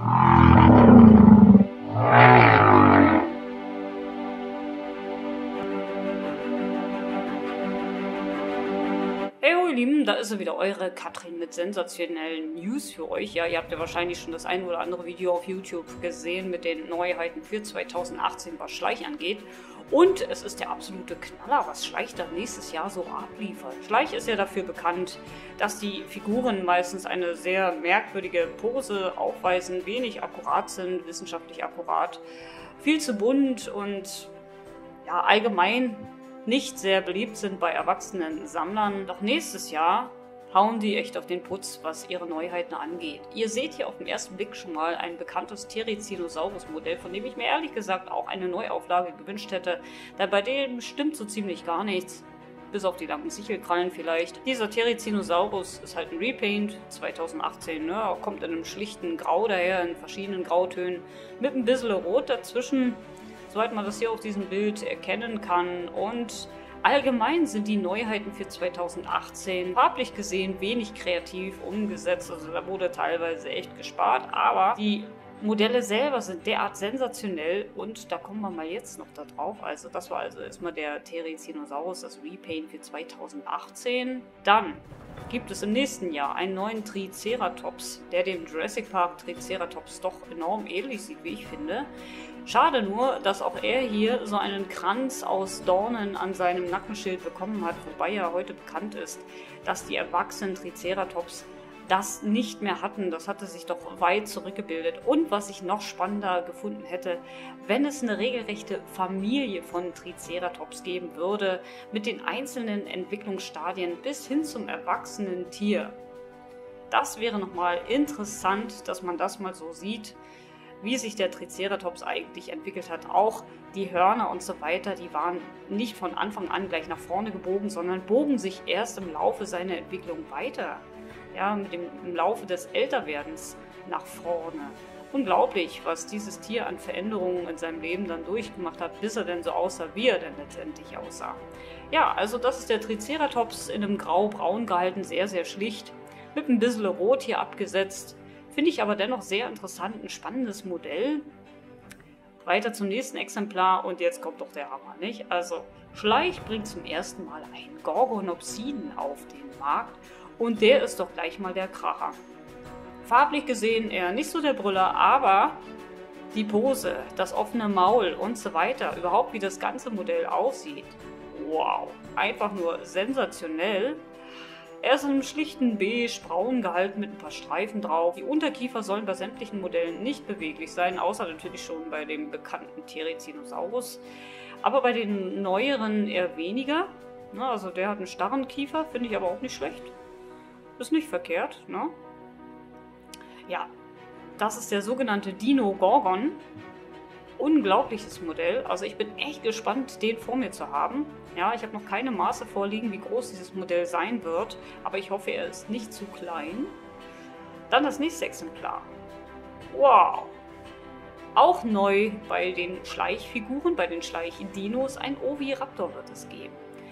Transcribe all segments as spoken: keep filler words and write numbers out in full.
Hey ho, ihr Lieben, da ist sie wieder, eure Katrin mit sensationellen News für euch. Ja, ihr habt ja wahrscheinlich schon das ein oder andere Video auf YouTube gesehen mit den Neuheiten für zweitausendachtzehn, was Schleich angeht. Und es ist der absolute Knaller, was Schleich dann nächstes Jahr so abliefert. Schleich ist ja dafür bekannt, dass die Figuren meistens eine sehr merkwürdige Pose aufweisen, wenig akkurat sind, wissenschaftlich akkurat, viel zu bunt und ja, allgemein nicht sehr beliebt sind bei erwachsenen Sammlern. Doch nächstes Jahr hauen die echt auf den Putz, was ihre Neuheiten angeht. Ihr seht hier auf den ersten Blick schon mal ein bekanntes Therizinosaurus-Modell, von dem ich mir ehrlich gesagt auch eine Neuauflage gewünscht hätte, da bei dem stimmt so ziemlich gar nichts. Bis auf die langen Sichelkrallen vielleicht. Dieser Therizinosaurus ist halt ein Repaint, zweitausendachtzehn, ne? Kommt in einem schlichten Grau daher, in verschiedenen Grautönen, mit ein bisschen Rot dazwischen, soweit man das hier auf diesem Bild erkennen kann. Und allgemein sind die Neuheiten für zweitausendachtzehn farblich gesehen wenig kreativ umgesetzt. Also da wurde teilweise echt gespart, aber die Modelle selber sind derart sensationell und da kommen wir mal jetzt noch da drauf. Also das war also erstmal der Therizinosaurus, das Repaint für zweitausendachtzehn. Dann gibt es im nächsten Jahr einen neuen Triceratops, der dem Jurassic Park Triceratops doch enorm ähnlich sieht, wie ich finde. Schade nur, dass auch er hier so einen Kranz aus Dornen an seinem Nackenschild bekommen hat, wobei ja heute bekannt ist, dass die erwachsenen Triceratops das nicht mehr hatten. Das hatte sich doch weit zurückgebildet. Und was ich noch spannender gefunden hätte, wenn es eine regelrechte Familie von Triceratops geben würde, mit den einzelnen Entwicklungsstadien bis hin zum erwachsenen Tier. Das wäre nochmal interessant, dass man das mal so sieht, wie sich der Triceratops eigentlich entwickelt hat. Auch die Hörner und so weiter, die waren nicht von Anfang an gleich nach vorne gebogen, sondern bogen sich erst im Laufe seiner Entwicklung weiter. Ja, mit dem im Laufe des Älterwerdens nach vorne. Unglaublich, was dieses Tier an Veränderungen in seinem Leben dann durchgemacht hat, bis er denn so aussah, wie er denn letztendlich aussah. Ja, also das ist der Triceratops in einem grau-braun gehalten, sehr, sehr schlicht, mit ein bisschen Rot hier abgesetzt. Finde ich aber dennoch sehr interessant, ein spannendes Modell. Weiter zum nächsten Exemplar und jetzt kommt doch der Hammer, nicht? Also Schleich bringt zum ersten Mal einen Gorgonopsiden auf den Markt und der ist doch gleich mal der Kracher. Farblich gesehen eher nicht so der Brüller, aber die Pose, das offene Maul und so weiter, überhaupt wie das ganze Modell aussieht, wow, einfach nur sensationell. Er ist in einem schlichten beige-braun gehalten mit ein paar Streifen drauf. Die Unterkiefer sollen bei sämtlichen Modellen nicht beweglich sein, außer natürlich schon bei dem bekannten Therizinosaurus. Aber bei den neueren eher weniger. Ne, also der hat einen starren Kiefer, finde ich aber auch nicht schlecht. Ist nicht verkehrt, ne? Ja, das ist der sogenannte Dino Gorgon. Unglaubliches Modell. Also ich bin echt gespannt, den vor mir zu haben. Ja, ich habe noch keine Maße vorliegen, wie groß dieses Modell sein wird, aber ich hoffe, er ist nicht zu klein. Dann das nächste Exemplar. Wow! Auch neu bei den Schleichfiguren, bei den Schleich-Dinos, ein Oviraptor wird es geben.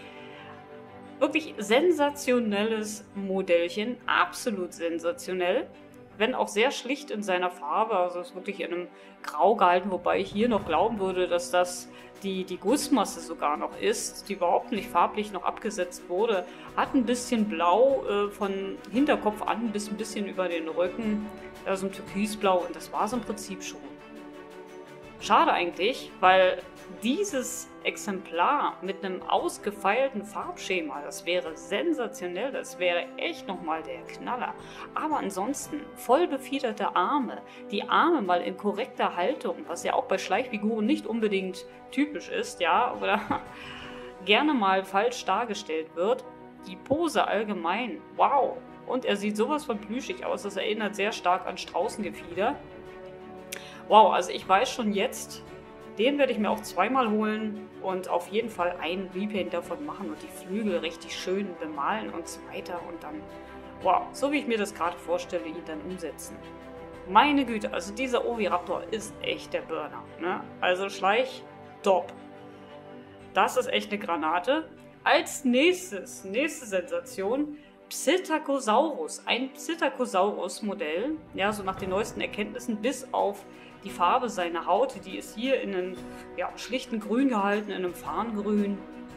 Wirklich sensationelles Modellchen, absolut sensationell. Wenn auch sehr schlicht in seiner Farbe, also ist wirklich in einem Grau gehalten, wobei ich hier noch glauben würde, dass das die, die Gussmasse sogar noch ist, die überhaupt nicht farblich noch abgesetzt wurde. Hat ein bisschen Blau äh, von Hinterkopf an bis ein bisschen über den Rücken, also ein Türkisblau und das war es im Prinzip schon. Schade eigentlich, weil dieses Exemplar mit einem ausgefeilten Farbschema, das wäre sensationell, das wäre echt nochmal der Knaller. Aber ansonsten voll befiederte Arme, die Arme mal in korrekter Haltung, was ja auch bei Schleichfiguren nicht unbedingt typisch ist, ja, oder gerne mal falsch dargestellt wird. Die Pose allgemein, wow. Und er sieht sowas von plüschig aus, das erinnert sehr stark an Straußengefieder. Wow, also ich weiß schon jetzt, den werde ich mir auch zweimal holen und auf jeden Fall einen Repaint davon machen und die Flügel richtig schön bemalen und so weiter und dann, wow, so wie ich mir das gerade vorstelle, ihn dann umsetzen. Meine Güte, also dieser Oviraptor ist echt der Burner, ne? Also Schleich, top. Das ist echt eine Granate. Als nächstes, nächste Sensation, Psittacosaurus, ein Psittacosaurus-Modell, ja, so nach den neuesten Erkenntnissen, bis auf die Farbe seiner Haut, die ist hier in einem ja, schlichten Grün gehalten, in einem Farngrün.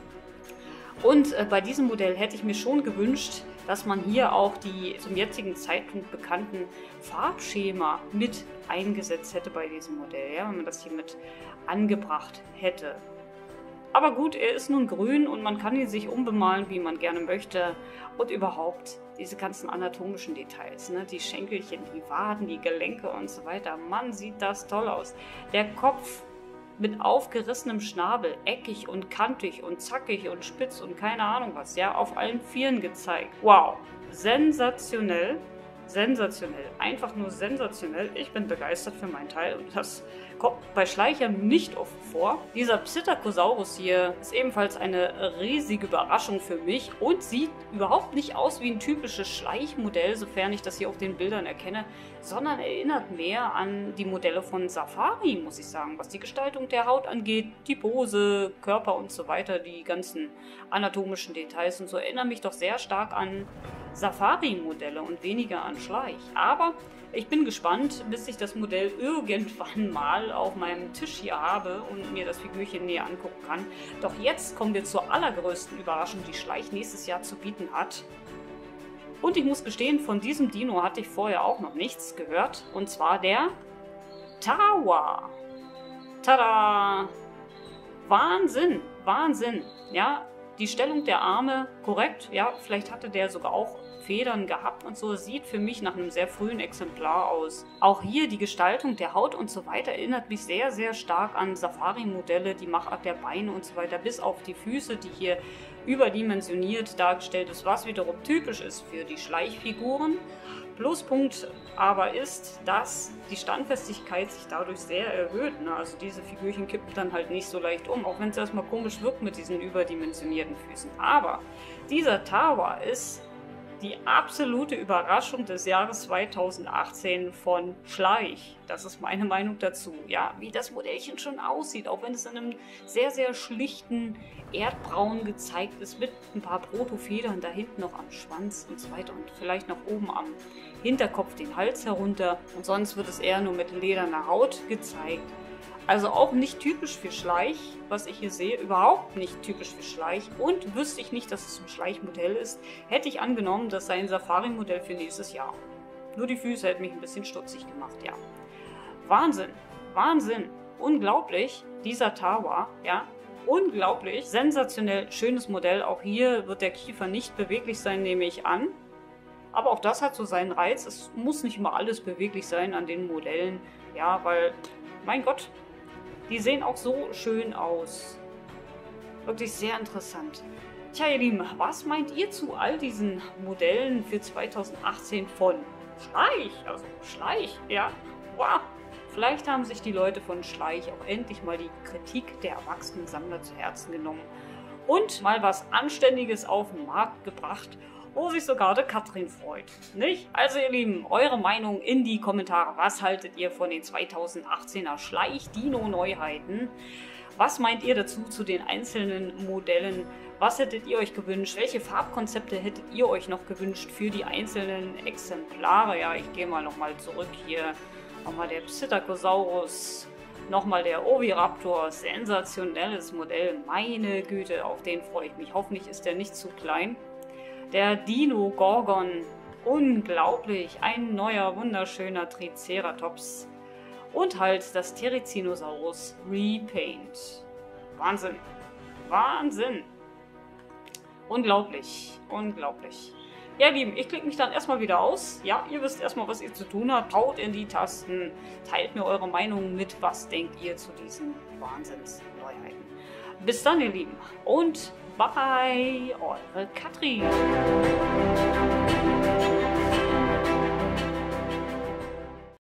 Und äh, bei diesem Modell hätte ich mir schon gewünscht, dass man hier auch die zum jetzigen Zeitpunkt bekannten Farbschema mit eingesetzt hätte bei diesem Modell, ja, wenn man das hier mit angebracht hätte. Aber gut, er ist nun grün und man kann ihn sich umbemalen, wie man gerne möchte. Und überhaupt diese ganzen anatomischen Details, ne? Die Schenkelchen, die Waden, die Gelenke und so weiter. Mann, sieht das toll aus. Der Kopf mit aufgerissenem Schnabel, eckig und kantig und zackig und spitz und keine Ahnung was, ja, auf allen Vieren gezeigt. Wow, sensationell. Sensationell, einfach nur sensationell. Ich bin begeistert für meinen Teil und das kommt bei Schleichern nicht oft vor. Dieser Psittacosaurus hier ist ebenfalls eine riesige Überraschung für mich und sieht überhaupt nicht aus wie ein typisches Schleichmodell, sofern ich das hier auf den Bildern erkenne, sondern erinnert mehr an die Modelle von Safari, muss ich sagen, was die Gestaltung der Haut angeht, die Pose, Körper und so weiter, die ganzen anatomischen Details und so, erinnern mich doch sehr stark an Safari-Modelle und weniger an Schleich. Aber ich bin gespannt, bis ich das Modell irgendwann mal auf meinem Tisch hier habe und mir das Figürchen näher angucken kann. Doch jetzt kommen wir zur allergrößten Überraschung, die Schleich nächstes Jahr zu bieten hat. Und ich muss gestehen, von diesem Dino hatte ich vorher auch noch nichts gehört. Und zwar der Tawa. Tada! Wahnsinn, Wahnsinn. Ja, die Stellung der Arme korrekt. Ja, vielleicht hatte der sogar auch Federn gehabt und so. Sieht für mich nach einem sehr frühen Exemplar aus. Auch hier die Gestaltung der Haut und so weiter erinnert mich sehr, sehr stark an Safari-Modelle, die Machart der Beine und so weiter, bis auf die Füße, die hier überdimensioniert dargestellt ist, was wiederum typisch ist für die Schleichfiguren. Pluspunkt aber ist, dass die Standfestigkeit sich dadurch sehr erhöht. Ne? Also diese Figürchen kippen dann halt nicht so leicht um, auch wenn es erstmal komisch wirkt mit diesen überdimensionierten Füßen. Aber dieser Tawa ist die absolute Überraschung des Jahres zweitausendachtzehn von Schleich. Das ist meine Meinung dazu. Ja, wie das Modellchen schon aussieht, auch wenn es in einem sehr, sehr schlichten Erdbraun gezeigt ist, mit ein paar Protofedern da hinten noch am Schwanz und so weiter und vielleicht noch oben am Hinterkopf den Hals herunter. Und sonst wird es eher nur mit lederner Haut gezeigt. Also auch nicht typisch für Schleich, was ich hier sehe, überhaupt nicht typisch für Schleich. Und wüsste ich nicht, dass es ein Schleichmodell ist, hätte ich angenommen, das sei ein Safari-Modell für nächstes Jahr. Nur die Füße hätten mich ein bisschen stutzig gemacht, ja. Wahnsinn, Wahnsinn, unglaublich, dieser Tawa, ja, unglaublich, sensationell schönes Modell. Auch hier wird der Kiefer nicht beweglich sein, nehme ich an. Aber auch das hat so seinen Reiz. Es muss nicht immer alles beweglich sein an den Modellen, ja, weil, mein Gott, die sehen auch so schön aus. Wirklich sehr interessant. Tja, ihr Lieben, was meint ihr zu all diesen Modellen für zweitausendachtzehn von Schleich? Also Schleich, ja. Wow. Vielleicht haben sich die Leute von Schleich auch endlich mal die Kritik der erwachsenen Sammler zu Herzen genommen und mal was Anständiges auf den Markt gebracht, wo sich sogar der Katrin freut, nicht? Also ihr Lieben, eure Meinung in die Kommentare. Was haltet ihr von den zweitausendachtzehner Schleich-Dino-Neuheiten? Was meint ihr dazu zu den einzelnen Modellen? Was hättet ihr euch gewünscht? Welche Farbkonzepte hättet ihr euch noch gewünscht für die einzelnen Exemplare? Ja, ich gehe mal nochmal zurück hier. Nochmal der Psittacosaurus. Nochmal der Oviraptor. Sensationelles Modell. Meine Güte, auf den freue ich mich. Hoffentlich ist der nicht zu klein. Der Dino Gorgon, unglaublich, ein neuer, wunderschöner Triceratops und halt das Therizinosaurus Repaint. Wahnsinn, Wahnsinn, unglaublich, unglaublich. Ja, Lieben, ich klicke mich dann erstmal wieder aus. Ja, ihr wisst erstmal, was ihr zu tun habt. Haut in die Tasten, teilt mir eure Meinung mit. Was denkt ihr zu diesen Wahnsinnsneuheiten? Bis dann, ihr Lieben, und bye, eure Katrin.